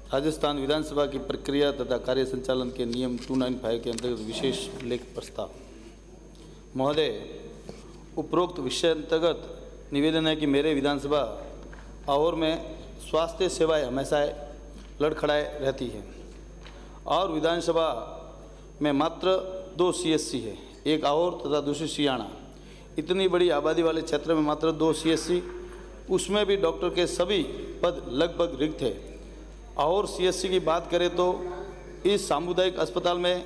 राजस्थान विधानसभा की प्रक्रिया तथा कार्य संचालन के नियम 295 के अंतर्गत विशेष उल्लेख प्रस्ताव। महोदय, उपरोक्त विषय अंतर्गत निवेदन है कि मेरे विधानसभा और में स्वास्थ्य सेवाएं हमेशा लड़खड़ाए रहती हैं और विधानसभा में मात्र 2 CSC है, एक और तथा दूसरी सियाणा। इतनी बड़ी आबादी वाले क्षेत्र में मात्र 2 CSC, उसमें भी डॉक्टर के सभी पद लगभग रिक्त है। और CSC की बात करें तो इस सामुदायिक अस्पताल में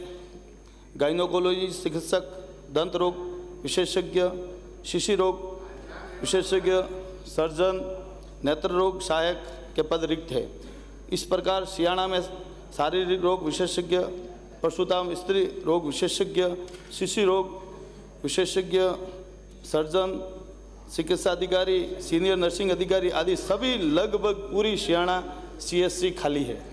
गाइनोकोलॉजी चिकित्सक, दंत रोग विशेषज्ञ, शिशु रोग विशेषज्ञ, सर्जन, नेत्र रोग सहायक के पद रिक्त है। इस प्रकार सियाणा में शारीरिक रोग विशेषज्ञ, प्रसूताम स्त्री रोग विशेषज्ञ, शिशु रोग विशेषज्ञ, सर्जन, चिकित्सा अधिकारी, सीनियर नर्सिंग अधिकारी आदि सभी लगभग पूरी सियाणा CSC खाली है।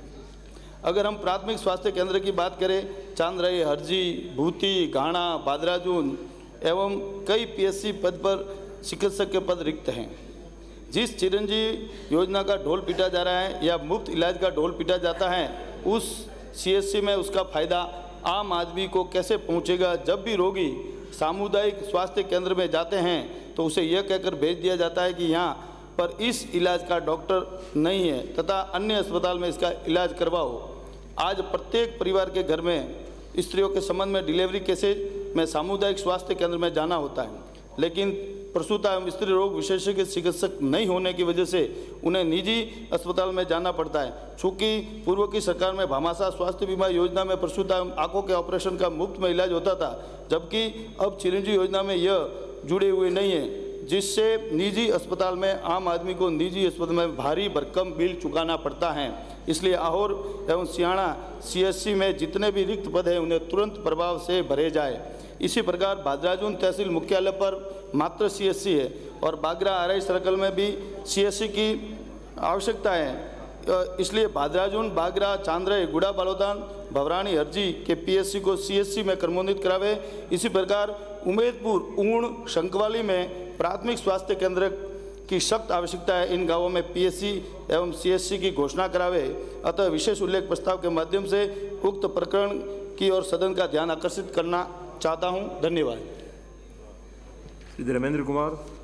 अगर हम प्राथमिक स्वास्थ्य केंद्र की बात करें, चांदराई, हरजी, भूती, घाना, बादराजून एवं कई PSC पद पर चिकित्सक के पद रिक्त हैं। जिस चिरंजीवी योजना का ढोल पीटा जा रहा है या मुफ्त इलाज का ढोल पीटा जाता है, उस CSC में उसका फायदा आम आदमी को कैसे पहुंचेगा? जब भी रोगी सामुदायिक स्वास्थ्य केंद्र में जाते हैं तो उसे यह कहकर भेज दिया जाता है कि यहाँ पर इस इलाज का डॉक्टर नहीं है तथा अन्य अस्पताल में इसका इलाज करवाओ। आज प्रत्येक परिवार के घर में स्त्रियों के संबंध में डिलीवरी केसेज में सामुदायिक स्वास्थ्य केंद्र में जाना होता है, लेकिन प्रसूता एवं स्त्री रोग विशेषज्ञ चिकित्सक नहीं होने की वजह से उन्हें निजी अस्पताल में जाना पड़ता है। चूँकि पूर्व की सरकार में भामाशाह स्वास्थ्य बीमा योजना में प्रसूता एवं आंखों के ऑपरेशन का मुफ्त में इलाज होता था, जबकि अब चिरंजीवी योजना में यह जुड़े हुए नहीं है, जिससे निजी अस्पताल में आम आदमी को निजी अस्पताल में भारी भरकम बिल चुकाना पड़ता है। इसलिए आहोर एवं सियाणा CSC में जितने भी रिक्त पद हैं उन्हें तुरंत प्रभाव से भरे जाए। इसी प्रकार बादराजून तहसील मुख्यालय पर मात्र CSC है और बागरा RI सर्कल में भी CSC की आवश्यकता है। इसलिए बादराजून, बागरा, चांद्रई, गुड़ा बालोदान, भवरानी, हरजी के PSC को CSC में क्रमोन्नत करावे। इसी प्रकार उमेदपुर, ऊण, शंकवाली में प्राथमिक स्वास्थ्य केंद्र की सख्त आवश्यकता है। इन गांवों में PSC एवं CSC की घोषणा करावे। अतः विशेष उल्लेख प्रस्ताव के माध्यम से उक्त प्रकरण की ओर सदन का ध्यान आकर्षित करना चाहता हूं। धन्यवाद। श्री धर्मेंद्र कुमार।